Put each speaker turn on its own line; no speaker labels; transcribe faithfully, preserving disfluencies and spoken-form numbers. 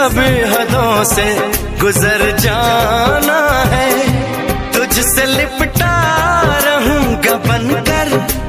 सभी हदों से गुजर जाना है, तुझसे लिपटा रहूंगा बनकर